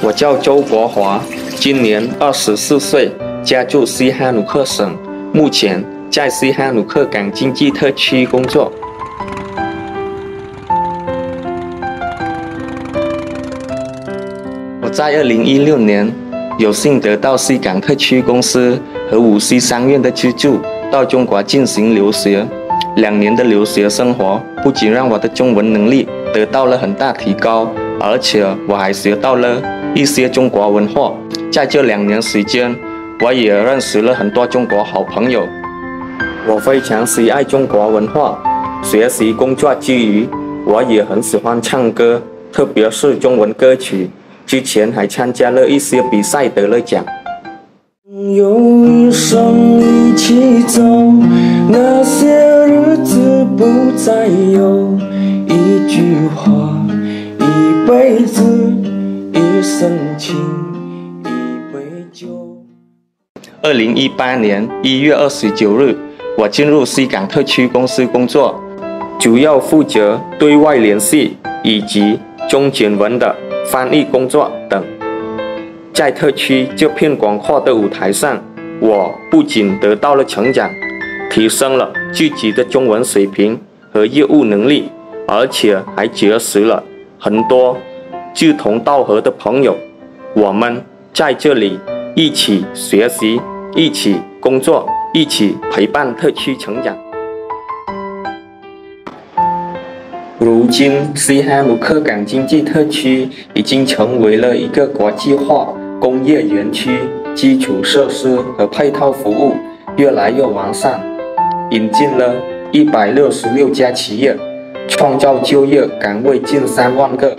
我叫周国华，今年24岁，家住西哈努克省，目前在西哈努克港经济特区工作。我在2016年有幸得到西港特区公司和5C商院的资助，到中国进行留学。2年的留学生活，不仅让我的中文能力得到了很大提高，而且我还学到了一些中国文化。在这2年时间，我也认识了很多中国好朋友。我非常喜爱中国文化，学习工作之余，我也很喜欢唱歌，特别是中文歌曲。之前还参加了一些比赛，得了奖。有一生一起走，那些日子不再有。一句话，一辈子，一生情，一杯酒。2018年1月29日，我进入西港特区公司工作，主要负责对外联系以及中简文的翻译工作等。在特区这片广阔的舞台上，我不仅得到了成长，提升了自己的中文水平和业务能力，而且还结识了很多志同道合的朋友。我们在这里一起学习，一起工作，一起陪伴特区成长。如今，西哈努克港经济特区已经成为了一个国际化工业园区，基础设施和配套服务越来越完善，引进了166家企业，创造就业岗位近3万个。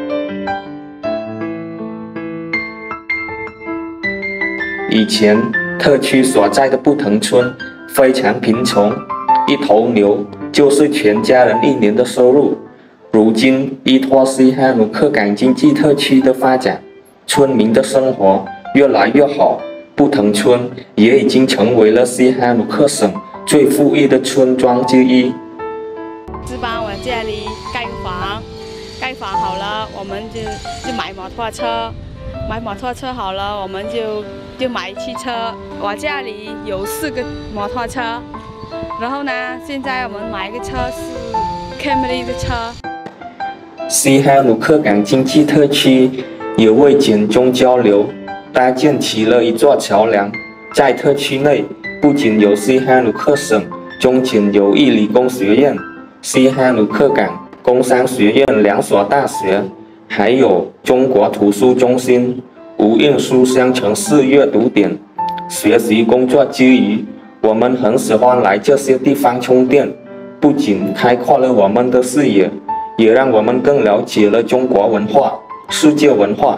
以前特区所在的布腾村非常贫穷，一头牛就是全家人1年的收入。如今依托西哈努克港经济特区的发展，村民的生活越来越好，布腾村也已经成为了西哈努克省最富裕的村庄之一。 是帮我家里盖房，盖房好了，我们就买摩托车，买摩托车好了，我们就买汽车。我家里有4个摩托车，然后呢，现在我们买一个车是 Cambodia 的车。 西哈努克港经济特区也为简中交流搭建起了一座桥梁。在特区内，不仅有西哈努克省中简友谊理工学院、西哈努克港工商学院2所大学，还有中国图书中心、无印书香城市阅读点。学习工作之余，我们很喜欢来这些地方充电，不仅开阔了我们的视野，也让我们更了解了中国文化、世界文化。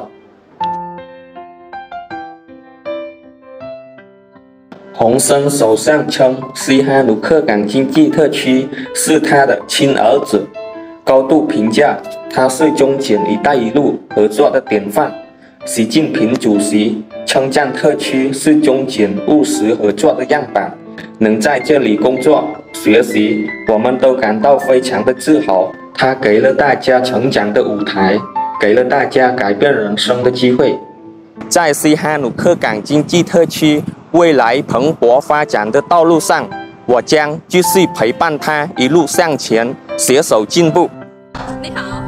洪森首相称，西哈努克港经济特区是他的亲儿子，高度评价他是中简“一带一路”合作的典范。习近平主席称赞特区是中简务实合作的样板，能在这里工作、学习，我们都感到非常的自豪。他给了大家成长的舞台，给了大家改变人生的机会。在西哈努克港经济特区未来蓬勃发展的道路上，我将继续陪伴他一路向前，携手进步。 你好。